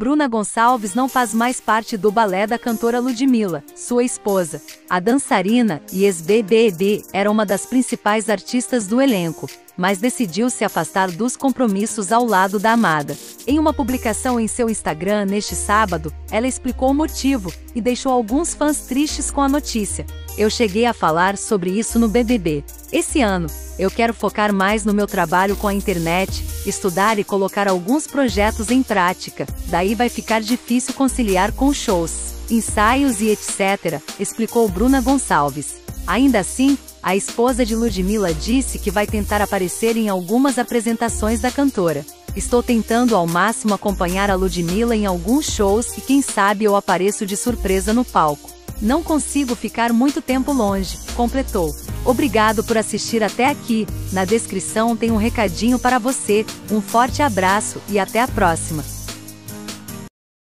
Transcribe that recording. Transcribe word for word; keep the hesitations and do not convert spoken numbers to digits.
Bruna Gonçalves não faz mais parte do balé da cantora Ludmilla, sua esposa. A dançarina e ex-B B B era uma das principais artistas do elenco, mas decidiu se afastar dos compromissos ao lado da amada. Em uma publicação em seu Instagram neste sábado, ela explicou o motivo e deixou alguns fãs tristes com a notícia. Eu cheguei a falar sobre isso no B B B. Esse ano, eu quero focar mais no meu trabalho com a internet, estudar e colocar alguns projetos em prática, daí vai ficar difícil conciliar com shows, ensaios e etcétera, explicou Bruna Gonçalves. Ainda assim, a esposa de Ludmilla disse que vai tentar aparecer em algumas apresentações da cantora. Estou tentando ao máximo acompanhar a Ludmilla em alguns shows e quem sabe eu apareço de surpresa no palco. Não consigo ficar muito tempo longe, completou. Obrigado por assistir até aqui. Na descrição tem um recadinho para você. Um forte abraço e até a próxima.